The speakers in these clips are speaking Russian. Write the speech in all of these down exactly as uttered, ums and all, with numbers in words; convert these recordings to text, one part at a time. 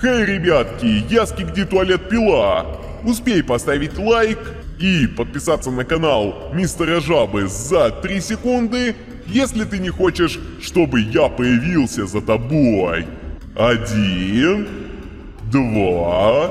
Хей, ребятки, я Скибиди Туалет Пила. Успей поставить лайк и подписаться на канал Мистера Жабы за три секунды, если ты не хочешь, чтобы я появился за тобой. Один, два,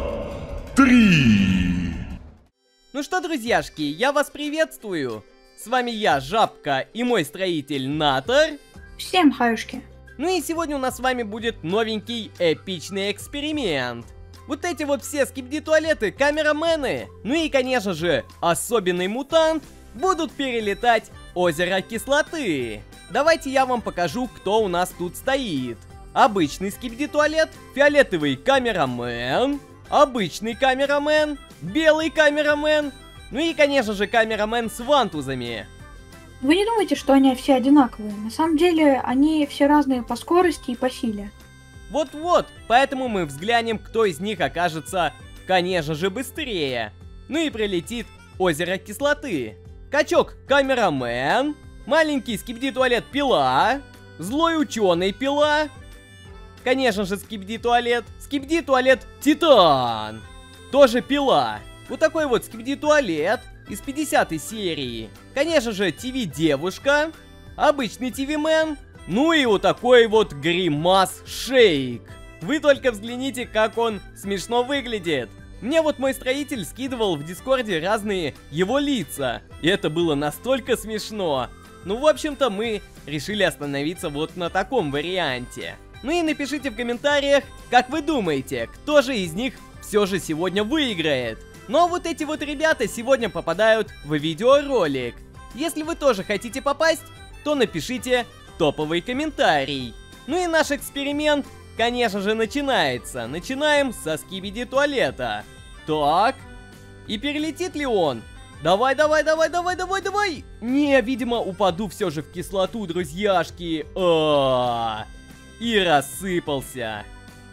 три. Ну что, друзьяшки, я вас приветствую. С вами я, Жабка, и мой строитель Натор. Всем хаюшки. Ну и сегодня у нас с вами будет новенький эпичный эксперимент. Вот эти вот все Скибиди Туалеты, камерамены, ну и, конечно же, особенный мутант будут перелетать озеро кислоты. Давайте я вам покажу, кто у нас тут стоит. Обычный Скибиди Туалет, фиолетовый камерамен, обычный камерамен, белый камерамен, ну и, конечно же, камерамен с вантузами. Вы не думаете, что они все одинаковые? На самом деле, они все разные по скорости и по силе. Вот-вот, поэтому мы взглянем, кто из них окажется, конечно же, быстрее. Ну и прилетит озеро кислоты. Качок камерамен, маленький Скибиди Туалет Пила, злой ученый Пила, конечно же, Скибиди Туалет, Скибиди Туалет Титан, тоже Пила. Вот такой вот Скибиди Туалет из пятидесятой серии. Конечно же, ТВ Девушка, обычный ТВ Мэн, ну и вот такой вот Гримас Шейк. Вы только взгляните, как он смешно выглядит. Мне вот мой строитель скидывал в Дискорде разные его лица, и это было настолько смешно. Ну, в общем-то, мы решили остановиться вот на таком варианте. Ну и напишите в комментариях, как вы думаете, кто же из них все же сегодня выиграет. Но вот эти вот ребята сегодня попадают в видеоролик. Если вы тоже хотите попасть, то напишите топовый комментарий. Ну и наш эксперимент, конечно же, начинается. Начинаем со Скибиди Туалета. Так. И перелетит ли он? Давай, давай, давай, давай, давай, давай. Не, видимо, упаду все же в кислоту, друзьяшки. А-а-а. И рассыпался.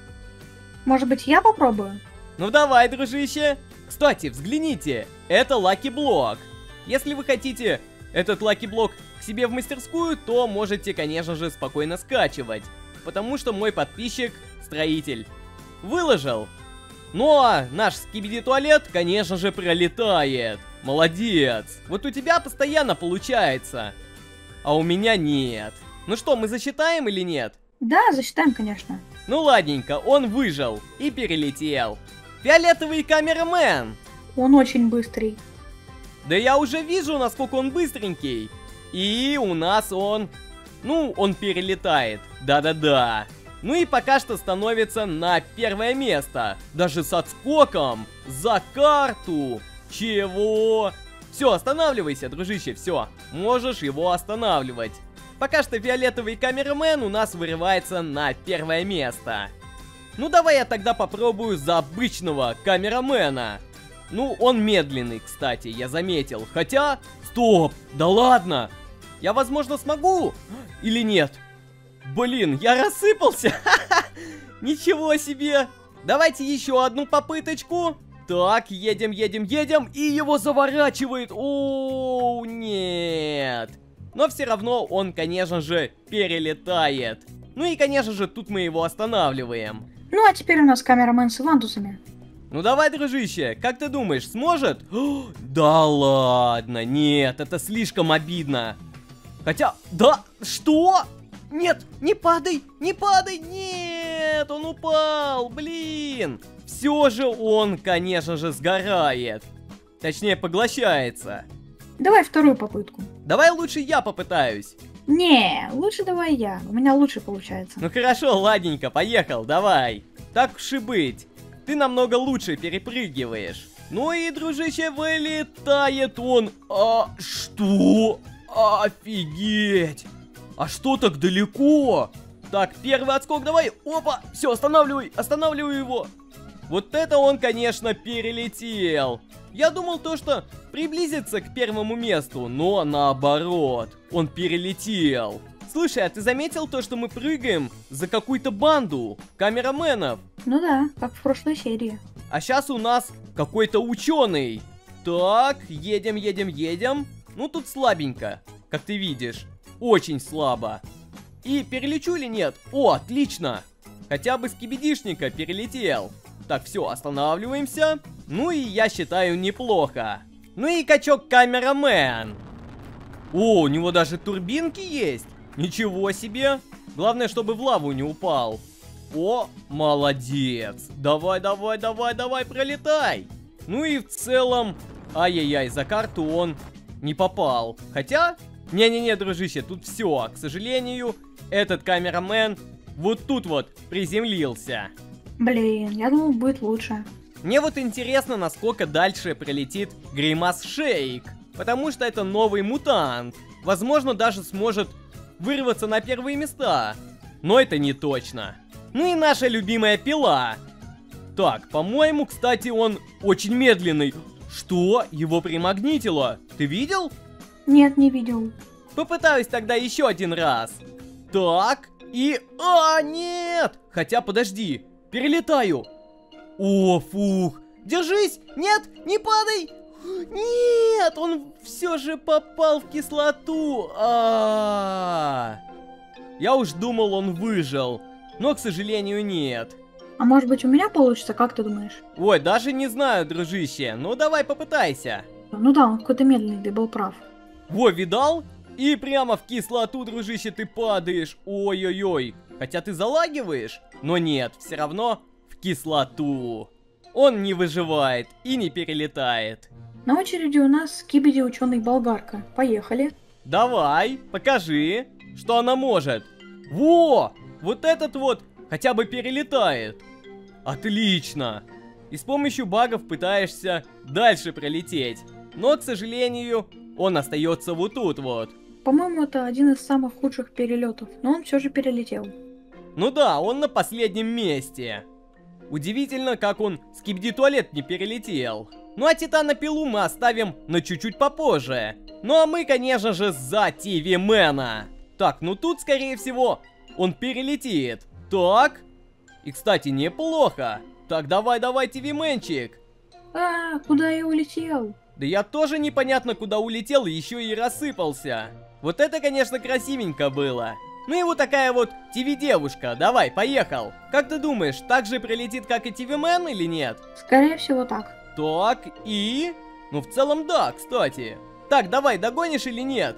Может быть, я попробую? Ну давай, дружище. Кстати, взгляните, это лаки-блок. Если вы хотите этот лаки-блок к себе в мастерскую, то можете, конечно же, спокойно скачивать. Потому что мой подписчик, строитель, выложил. Ну а наш Скибиди Туалет, конечно же, пролетает. Молодец. Вот у тебя постоянно получается, а у меня нет. Ну что, мы засчитаем или нет? Да, засчитаем, конечно. Ну ладненько, он выжил и перелетел. Фиолетовый камерамен. Он очень быстрый. Да я уже вижу, насколько он быстренький. И у нас он... Ну, он перелетает. Да-да-да. Ну и пока что становится на первое место. Даже с отскоком. За карту. Чего? Все, останавливайся, дружище, все. Можешь его останавливать. Пока что фиолетовый камерамен у нас вырывается на первое место. Ну давай я тогда попробую за обычного камерамена. Ну, он медленный, кстати, я заметил. Хотя... Стоп! Да ладно! Я, возможно, смогу? Или нет? Блин, я рассыпался! Ничего себе! Давайте еще одну попыточку. Так, едем, едем, едем. И его заворачивает. О, нет. Но все равно он, конечно же, перелетает. Ну и, конечно же, тут мы его останавливаем. Ну а теперь у нас камерамен с вантусами. Ну давай, дружище, как ты думаешь, сможет? О, да ладно, нет, это слишком обидно. Хотя, да, что? Нет, не падай, не падай, нет, он упал, блин. Все же он, конечно же, сгорает. Точнее, поглощается. Давай вторую попытку. Давай лучше я попытаюсь. Не, лучше давай я, у меня лучше получается. Ну хорошо, ладненько, поехал, давай. Так уж и быть. Ты намного лучше перепрыгиваешь. Ну и, дружище, вылетает он. А что? Офигеть! А что так далеко? Так, первый отскок давай. Опа, все, останавливай, останавливай его. Вот это он, конечно, перелетел. Я думал то, что приблизится к первому месту, но наоборот, он перелетел. Слушай, а ты заметил то, что мы прыгаем за какую-то банду камераменов? Ну да, как в прошлой серии. А сейчас у нас какой-то ученый. Так, едем, едем, едем. Ну тут слабенько, как ты видишь. Очень слабо. И перелечу или нет? О, отлично. хотя бы скибидишника перелетел. Так, все, останавливаемся. Ну и я считаю неплохо. Ну и качок-камерамен. О, у него даже турбинки есть. Ничего себе. Главное, чтобы в лаву не упал. О, молодец. Давай, давай, давай, давай, пролетай. Ну и в целом... Ай-яй-яй, за карту он не попал. Хотя... Не-не-не, дружище, тут все. К сожалению, этот камерамен вот тут вот приземлился. Блин, я думал, будет лучше. Мне вот интересно, насколько дальше пролетит Гримас Шейк. Потому что это новый мутант. Возможно, даже сможет вырваться на первые места. Но это не точно. Ну и наша любимая пила. Так, по-моему, кстати, он очень медленный. Что? Его примагнитило? Ты видел? Нет, не видел. Попытаюсь тогда еще один раз. Так, и... А, нет! Хотя, подожди. Перелетаю. О, фух. Держись! Нет, не падай! Нет, он все же попал в кислоту. А-а-а. Я уж думал, он выжил. Но, к сожалению, нет. А может быть, у меня получится, как ты думаешь? Ой, даже не знаю, дружище. Ну, давай попытайся. Ну да, он какой-то медленный, ты был прав. Во, видал? И прямо в кислоту, дружище, ты падаешь. Ой-ой-ой. Хотя ты залагиваешь, но нет, все равно в кислоту. Он не выживает и не перелетает. На очереди у нас Скибиди ученый болгарка. Поехали. Давай, покажи, что она может. Во! Вот этот вот хотя бы перелетает. Отлично. И с помощью багов пытаешься дальше пролететь. Но, к сожалению, он остается вот тут вот. По-моему, это один из самых худших перелетов, но он все же перелетел. Ну да, он на последнем месте. Удивительно, как он скибиди-туалет не перелетел. Ну а Титана-пилу мы оставим на чуть-чуть попозже. Ну а мы, конечно же, за Тиви-мена. Так, ну тут, скорее всего, он перелетит. Так. И, кстати, неплохо. Так, давай-давай, Тиви-менчик. А, куда я улетел? Да я тоже непонятно куда улетел, еще и рассыпался. Вот это, конечно, красивенько было. Ну и вот такая вот Тиви-девушка. Давай, поехал. Как ты думаешь, так же прилетит, как и Тиви-мен или нет? Скорее всего так. Так, и... Ну, в целом, да, кстати. Так, давай, догонишь или нет?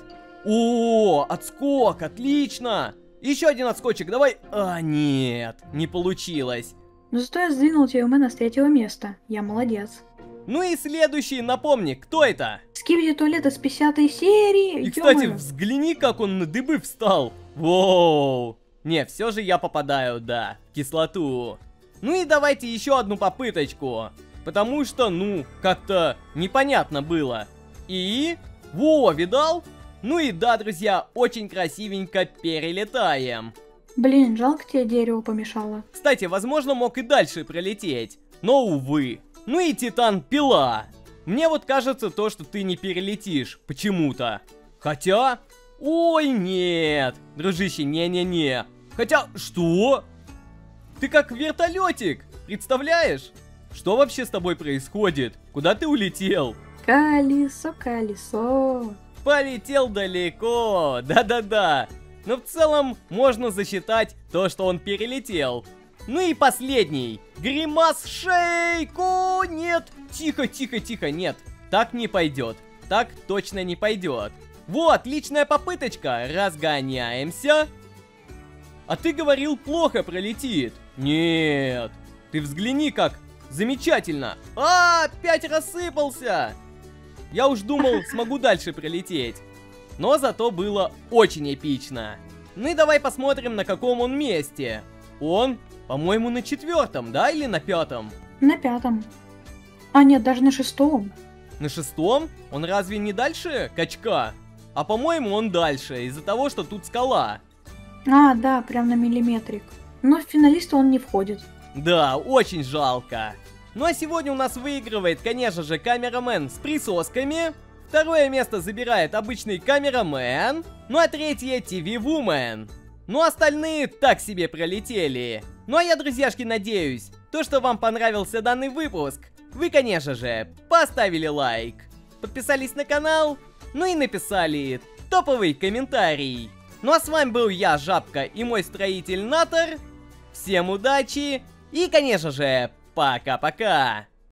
О, отскок, отлично. Еще один отскочек, давай. А, нет, не получилось. Но зато я сдвинул Тиви-мена с третьего места. Я молодец. Ну и следующий, напомни, кто это? Скибиди туалета с пятидесятой серии. И, кстати, ё-моё. взгляни, как он на дыбы встал. Воу. Не, все же я попадаю, да, в кислоту. Ну и давайте еще одну попыточку. Потому что, ну, как-то непонятно было. И... Во, видал? Ну и да, друзья, очень красивенько перелетаем. Блин, жалко тебе дерево помешало. Кстати, возможно, мог и дальше пролететь. Но, увы. Ну и Титан-пила. Мне вот кажется то, что ты не перелетишь. Почему-то. Хотя... Ой, нет. Дружище, не-не-не. Хотя... Что? Ты как вертолетик. Представляешь? Что вообще с тобой происходит? Куда ты улетел? Колесо, колесо. Полетел далеко. Да-да-да. Но в целом можно засчитать то, что он перелетел. Ну и последний. Гримас Шейк. О, нет. Тихо, тихо, тихо, нет. Так не пойдет. Так точно не пойдет. Вот, отличная попыточка. Разгоняемся. А ты говорил, плохо пролетит. Нет. Ты взгляни, как замечательно. А, опять рассыпался. Я уж думал, смогу дальше пролететь. Но зато было очень эпично. Ну и давай посмотрим, на каком он месте. Он, по-моему, на четвертом, да, или на пятом? На пятом. А нет, даже на шестом. На шестом? Он разве не дальше качка? А по-моему, он дальше, из-за того, что тут скала. А, да, прям на миллиметрик. Но в финалиста он не входит. Да, очень жалко. Ну а сегодня у нас выигрывает, конечно же, камерамен с присосками. Второе место забирает обычный камерамен. Ну а третье Тиви-вумен. Ну остальные так себе пролетели. Ну а я, друзьяшки, надеюсь, то, что вам понравился данный выпуск, вы, конечно же, поставили лайк, подписались на канал, ну и написали топовый комментарий. Ну а с вами был я, Жабка, и мой строитель Натор. Всем удачи и, конечно же, пока-пока.